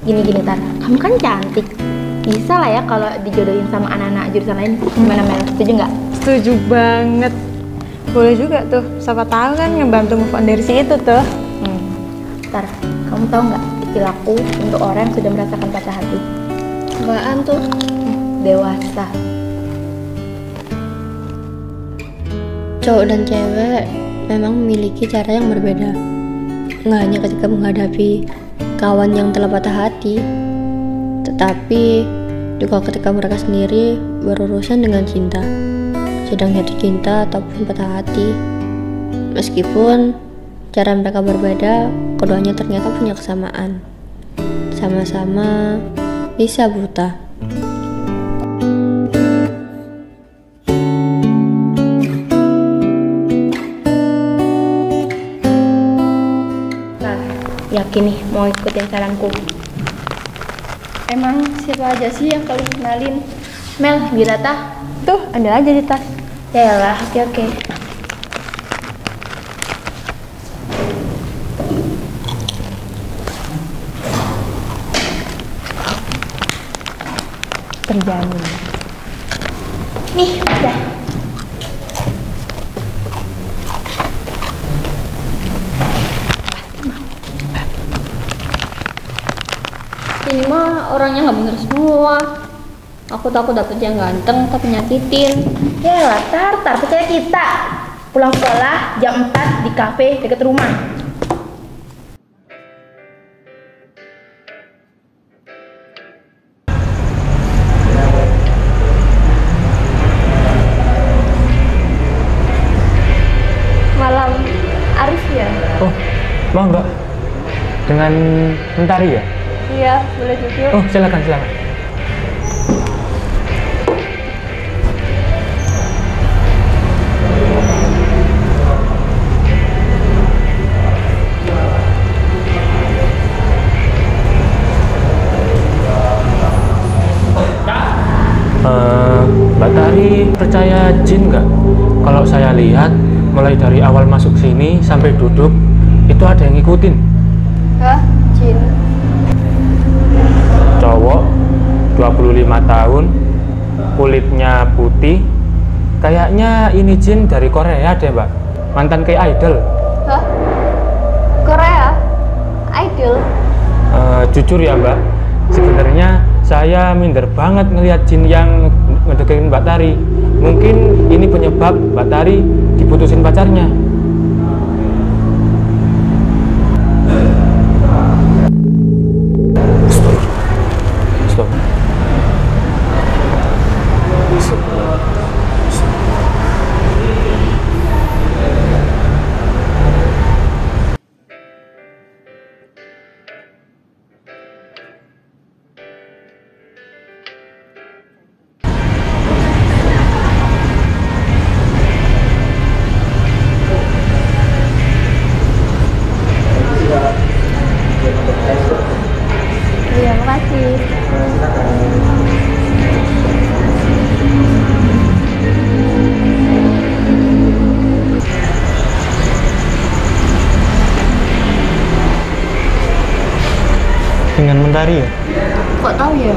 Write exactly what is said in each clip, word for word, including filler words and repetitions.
Gini-gini Tar, kamu kan cantik. Bisa lah ya kalau dijodohin sama anak-anak jurusan lain. Gimana Mel? Setuju nggak? Setuju banget. Boleh juga tuh, siapa tahu kan ngebantu move on dari si itu tuh. Hmm. Tar, kamu tahu nggak istilahku untuk orang yang sudah merasakan patah hati? Apaan tuh? Dewasa. Cowok dan cewek memang memiliki cara yang berbeda. Nggak hanya ketika menghadapi kawan yang telah patah hati, tetapi juga ketika mereka sendiri berurusan dengan cinta, sedang jatuh cinta ataupun patah hati. Meskipun cara mereka berbeda, keduanya ternyata punya kesamaan. Sama-sama bisa buta. Yakin nih mau ikutin saranku? Emang siapa aja sih yang kalian kenalin? Mel, Girata. Tuh, ada aja di tas. Yalah, oke oke. Terjamin. Nih, udah. Ini mah orangnya nggak bener semua. Aku takut dapet yang ganteng tapi nyakitin. Yalah, Tar, Tar, percaya kita. Pulang sekolah jam empat di kafe deket rumah. Malam Arif ya? Oh, mau nggak? Dengan Mentari ya? Iya, boleh duduk. Oh, silakan, silakan. Uh, Mbak Tari percaya jin nggak? Kalau saya lihat, mulai dari awal masuk sini sampai duduk, itu ada yang ngikutin. Hah? Jin? Cowok, dua puluh lima tahun, kulitnya putih. Kayaknya ini jin dari Korea deh, Mbak. Mantan K-idol. Hah? Korea? Idol? Uh, jujur ya, Mbak, sebenarnya saya minder banget ngelihat jin yang ngedeketin Mbak Tari. Mungkin ini penyebab Mbak Tari diputusin pacarnya. Stop. Iya, makasih. Dengan Mentari ya? Kok tahu ya?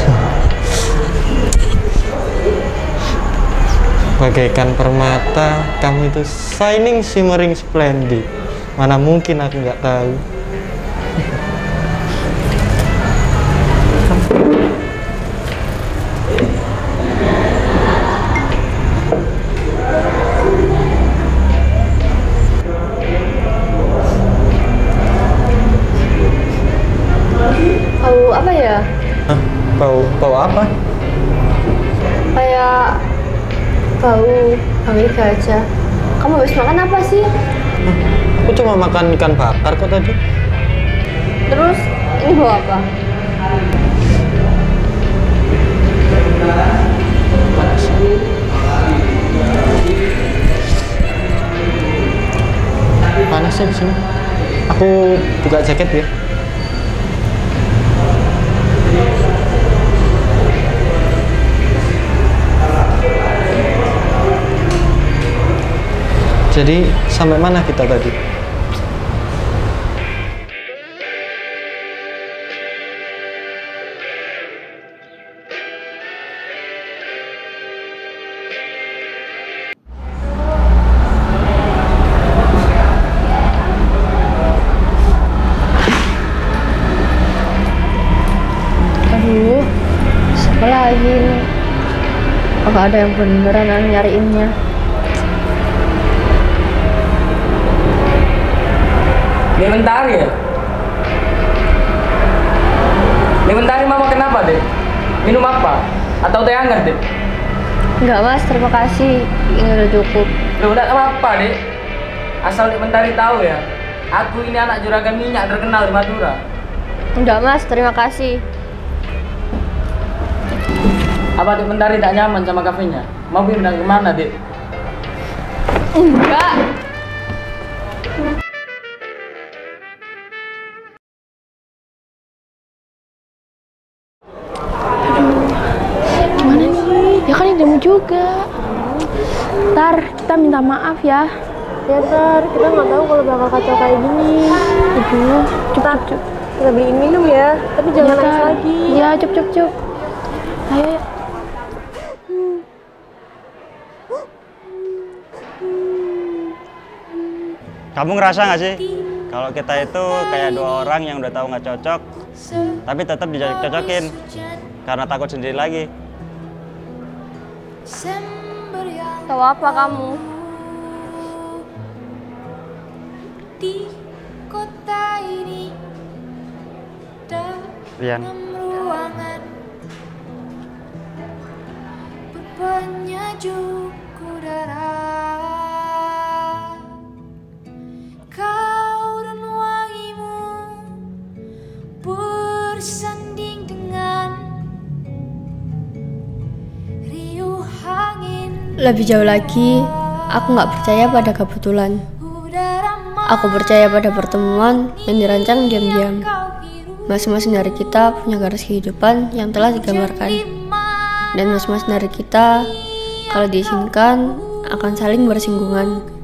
Bagaikan permata, kamu itu shining, shimmering, splendid. Mana mungkin aku nggak tahu. Tahu apa ya? Hah? Bau, bau apa? Kayak bau wangi gajah. Kamu habis makan apa sih? Aku cuma makan ikan bakar kok tadi. Terus ini bau apa? Panas. Panasnya di sini. Aku buka jaket ya. Jadi sampai mana kita tadi? Apa ada yang beneran nyariinnya? Dia Mentari ya? Dia Mentari mama kenapa deh? Minum apa? Atau teh hangat deh? Enggak mas, terima kasih. Ini udah cukup. Loh udah apa-apa deh. Asal Dek Mentari tahu ya, aku ini anak juragan minyak terkenal di Madura. Enggak mas, terima kasih. Apa Dek Mentari tak nyaman sama kafenya? Mau pindah kemana Dek? Enggak. Gimana nih? Ya kan ini demo juga. Ntar kita minta maaf ya. Ya Tar, kita nggak tahu kalau bakal kacau kayak gini. Aduh, Kita, kita beliin minum ya, tapi jangan nangis Tar. lagi. Ya, cup cup cup. Ayo ya. Kamu ngerasa nggak sih kalau kita itu kayak dua orang yang udah tahu nggak cocok, tapi tetap dicocok-cocokin karena takut sendiri lagi. Tahu apa kamu? Di kota ini Rian, ruangan berpenyejuk udara. Kau dan wangimu bersanding dengan riuh angin. Lebih jauh lagi, aku nggak percaya pada kebetulan. Aku percaya pada pertemuan yang dirancang diam-diam. Masing-masing dari kita punya garis kehidupan yang telah digambarkan. Dan masing-masing dari kita, kalau diizinkan, akan saling bersinggungan.